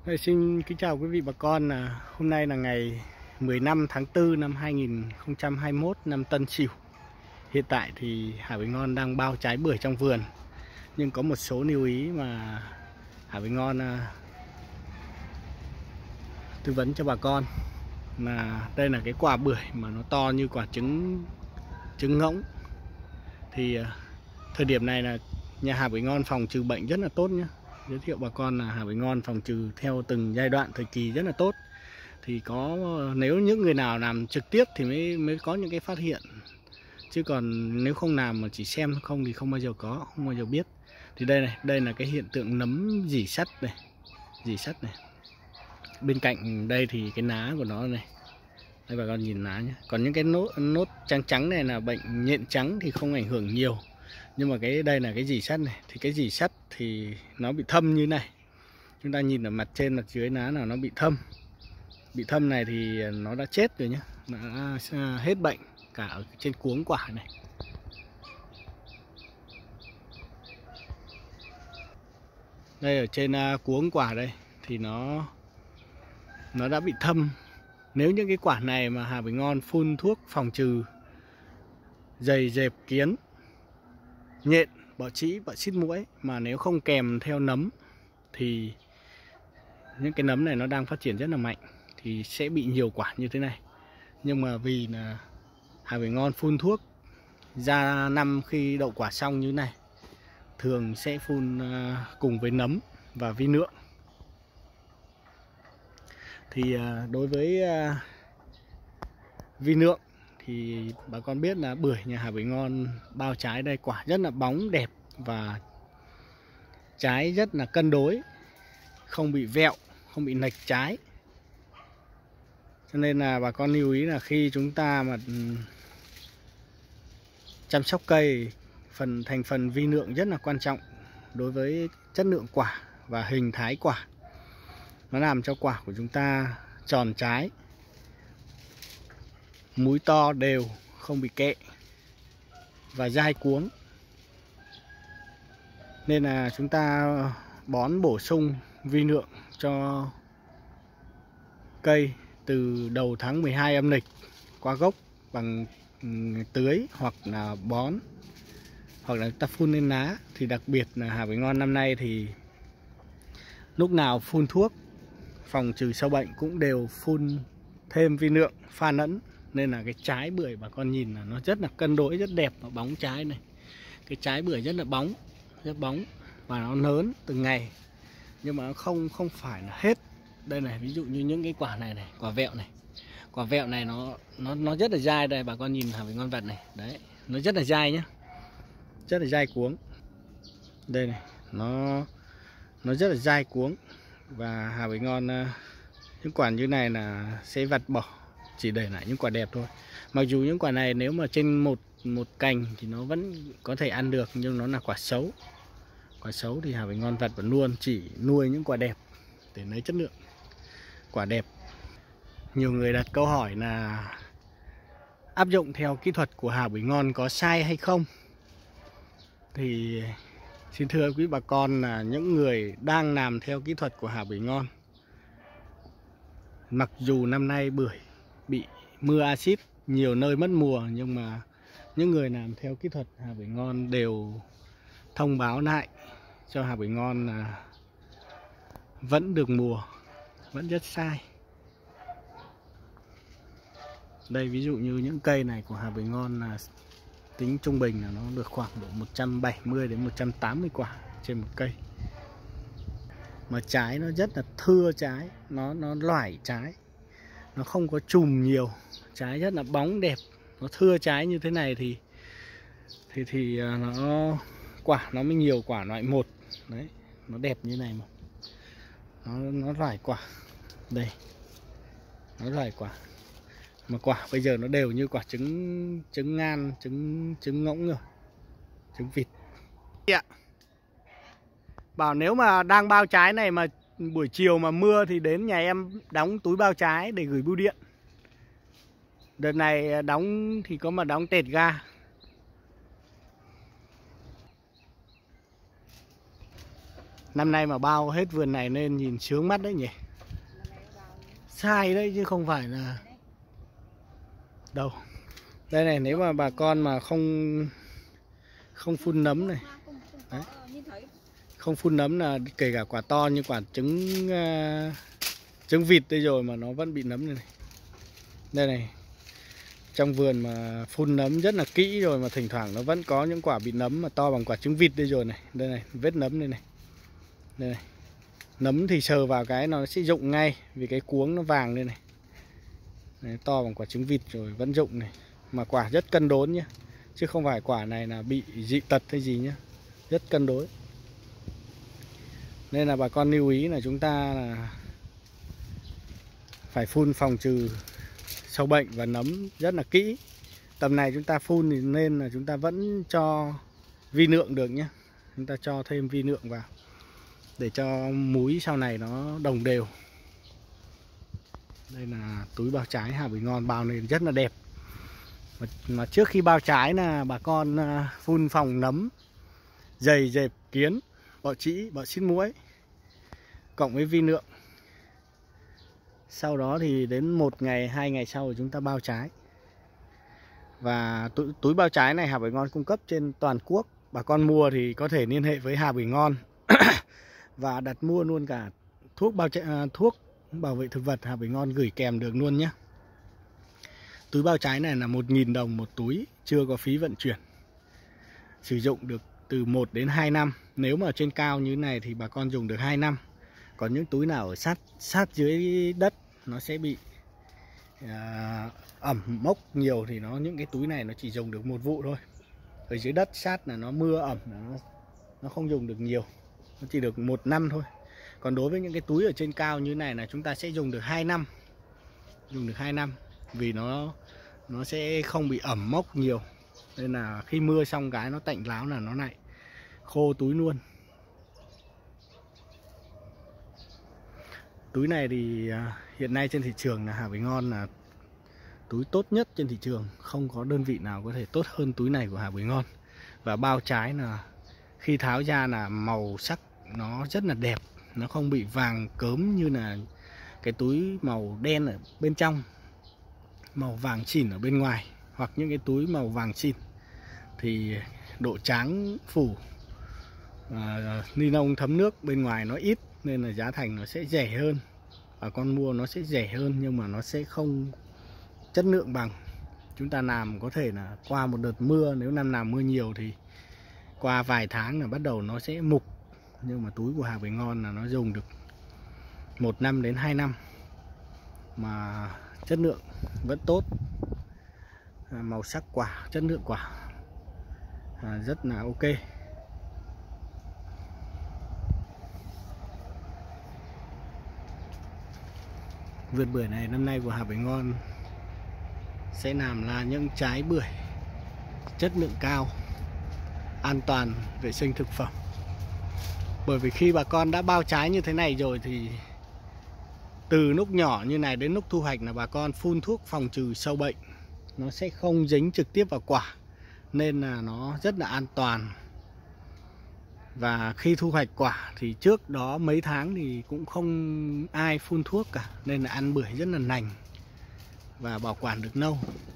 Xin kính chào quý vị bà con. Hôm nay là ngày 15 tháng 4 năm 2021 năm Tân Sửu. Hiện tại thì Hà Bình Ngon đang bao trái bưởi trong vườn. Nhưng có một số lưu ý mà Hà Bình Ngon tư vấn cho bà con. Là đây là cái quả bưởi mà nó to như quả trứng ngỗng. Thì thời điểm này là nhà Hà Bình Ngon phòng trừ bệnh rất là tốt nhé. Giới thiệu bà con là Hà Bình Ngon phòng trừ theo từng giai đoạn thời kỳ rất là tốt. Thì nếu những người nào làm trực tiếp thì mới có những cái phát hiện. Chứ còn nếu không làm mà chỉ xem không thì không bao giờ biết. Thì đây là cái hiện tượng nấm rỉ sắt này. Bên cạnh đây thì cái lá của nó này. Đây bà con nhìn lá nhé. Còn những cái nốt trắng này là bệnh nhện trắng thì không ảnh hưởng nhiều. Nhưng mà đây là cái rỉ sắt này. Thì cái rỉ sắt thì nó bị thâm như này. Chúng ta nhìn ở mặt trên, mặt dưới lá nào nó bị thâm. Bị thâm này thì nó đã chết rồi nhé. Nó đã hết bệnh cả ở trên cuống quả này. Đây ở trên cuống quả đây thì nó đã bị thâm. Nếu những cái quả này mà Hà Bình Ngon phun thuốc phòng trừ dày dẹp kiến, nhện, bọ trĩ, bọ xít muỗi mà nếu không kèm theo nấm thì những cái nấm này nó đang phát triển rất là mạnh thì sẽ bị nhiều quả như thế này. Nhưng mà vì là Hà Bình Ngon phun thuốc ra năm khi đậu quả xong như thế này, thường sẽ phun cùng với nấm và vi nượng. Thì đối với vi nượng thì bà con biết là bưởi nhà Hà Bình Ngon bao trái đây quả rất là bóng đẹp và trái rất là cân đối, không bị vẹo, không bị lệch trái. Cho nên là bà con lưu ý là khi chúng ta mà chăm sóc cây, thành phần vi nượng rất là quan trọng đối với chất lượng quả và hình thái quả. Nó làm cho quả của chúng ta tròn trái, múi to đều, không bị kệ và dai cuống. Nên là chúng ta bổ sung vi nượng cho cây từ đầu tháng 12 âm lịch qua gốc bằng tưới hoặc là bón hoặc là ta phun lên lá. Thì đặc biệt là Hà Bình Ngon năm nay thì lúc nào phun thuốc phòng trừ sâu bệnh cũng đều phun thêm vi nượng pha lẫn. Nên là cái trái bưởi bà con nhìn là nó rất là cân đối, rất đẹp và bóng trái này. Cái trái bưởi rất là bóng, rất bóng và nó lớn từng ngày. Nhưng mà nó không phải là hết. Đây này, ví dụ như những cái quả này này, quả vẹo này. Quả vẹo này nó rất là dai đây, bà con nhìn Hà Bình Ngon vặt này. Đấy, nó rất là dai nhá. Rất là dai cuống. Đây này, nó rất là dai cuống. Và Hà Bình Ngon những quả như này là sẽ vặt bỏ, chỉ để lại những quả đẹp thôi. Mặc dù những quả này nếu mà trên một cành thì nó vẫn có thể ăn được, nhưng nó là quả xấu. Quả xấu thì Hà Bình Ngon vặt vẫn luôn chỉ nuôi những quả đẹp để lấy chất lượng quả đẹp. Nhiều người đặt câu hỏi là áp dụng theo kỹ thuật của Hà Bình Ngon có sai hay không. Thì xin thưa quý bà con là những người đang làm theo kỹ thuật của Hà Bình Ngon, mặc dù năm nay bưởi bị mưa axit nhiều nơi mất mùa, nhưng mà những người làm theo kỹ thuật Hà Bình Ngon đều thông báo lại cho Hà Bình Ngon là vẫn được mùa, vẫn rất sai. Đây ví dụ như những cây này của Hà Bình Ngon là tính trung bình là nó được khoảng độ 170 đến 180 quả trên một cây. Mà trái nó rất là thưa trái, nó loải trái, nó không có chùm nhiều, trái rất là bóng đẹp. Nó thưa trái như thế này thì quả nó mới nhiều quả loại 1. Đấy, nó đẹp như này mà. Nó loải quả. Đây. Nó loải quả. Mà quả bây giờ nó đều như quả trứng ngan, trứng ngỗng rồi. Trứng vịt. Bảo nếu mà đang bao trái này mà buổi chiều mà mưa thì đến nhà em đóng túi bao trái để gửi bưu điện. Đợt này đóng thì có mà đóng tẹt ga. Năm nay mà bao hết vườn này nên nhìn sướng mắt đấy nhỉ. Sai đấy chứ không phải là đâu. Đây này, nếu mà bà con mà không phun nấm này đấy. Không phun nấm là kể cả quả to như quả trứng vịt đây rồi mà nó vẫn bị nấm này. Đây này, trong vườn mà phun nấm rất là kỹ rồi mà thỉnh thoảng nó vẫn có những quả bị nấm mà to bằng quả trứng vịt đây rồi này. Đây này, vết nấm đây này. Đây này. Nấm thì sờ vào cái nó sẽ rụng ngay vì cái cuống nó vàng đây này. Đấy, to bằng quả trứng vịt rồi vẫn rụng này. Mà quả rất cân đối nhá. Chứ không phải quả này là bị dị tật hay gì nhá. Rất cân đối. Nên là bà con lưu ý là chúng ta là phải phun phòng trừ sâu bệnh và nấm rất là kỹ. Tầm này chúng ta phun thì nên là chúng ta vẫn cho vi lượng được nhé. Chúng ta cho thêm vi lượng vào để cho múi sau này nó đồng đều. Đây là túi bao trái Hà Bưởi Ngon bao này rất là đẹp. Mà trước khi bao trái là bà con phun phòng nấm, dày, dẹp, kiến, bọ trĩ, bọ xít muỗi cộng với vi lượng. Sau đó thì đến 1 ngày, 2 ngày sau thì chúng ta bao trái. Và túi bao trái này Hà Bưởi Ngon cung cấp trên toàn quốc. Bà con mua thì có thể liên hệ với Hà Bưởi Ngon và đặt mua luôn cả thuốc bảo vệ thực vật Hà Bưởi Ngon gửi kèm được luôn nhé. Túi bao trái này là 1.000 đồng một túi, chưa có phí vận chuyển. Sử dụng được từ 1 đến 2 năm. Nếu mà trên cao như thế này thì bà con dùng được 2 năm. Còn những túi nào ở sát dưới đất nó sẽ bị ẩm mốc nhiều thì những cái túi này nó chỉ dùng được 1 vụ thôi. Ở dưới đất sát là nó mưa ẩm nó không dùng được nhiều, nó chỉ được 1 năm thôi. Còn đối với những cái túi ở trên cao như này là chúng ta sẽ dùng được 2 năm. Dùng được 2 năm vì nó sẽ không bị ẩm mốc nhiều. Nên là khi mưa xong cái nó tạnh ráo là nó lại khô túi luôn. Túi này thì hiện nay trên thị trường là Hà Bưởi Ngon là túi tốt nhất trên thị trường. Không có đơn vị nào có thể tốt hơn túi này của Hà Bưởi Ngon. Và bao trái là khi tháo ra là màu sắc nó rất là đẹp. Nó không bị vàng cớm như là cái túi màu đen ở bên trong, màu vàng chìm ở bên ngoài. Hoặc những cái túi màu vàng chìm thì độ tráng phủ ni lông thấm nước bên ngoài nó ít, nên là giá thành nó sẽ rẻ hơn. Và con mua nó sẽ rẻ hơn nhưng mà nó sẽ không chất lượng bằng. Chúng ta làm có thể là qua một đợt mưa, nếu năm nào mưa nhiều thì qua vài tháng là bắt đầu nó sẽ mục. Nhưng mà túi của Hà Bưởi Ngon là nó dùng được 1 năm đến 2 năm mà chất lượng vẫn tốt. Màu sắc quả, chất lượng quả rất là ok. Vườn bưởi này năm nay của Hà Bưởi Ngon sẽ làm là những trái bưởi chất lượng cao, an toàn, vệ sinh thực phẩm. Bởi vì khi bà con đã bao trái như thế này rồi thì từ lúc nhỏ như này đến lúc thu hoạch là bà con phun thuốc phòng trừ sâu bệnh. Nó sẽ không dính trực tiếp vào quả, nên là nó rất là an toàn. Và khi thu hoạch quả thì trước đó mấy tháng thì cũng không ai phun thuốc cả, nên là ăn bưởi rất là lành và bảo quản được lâu.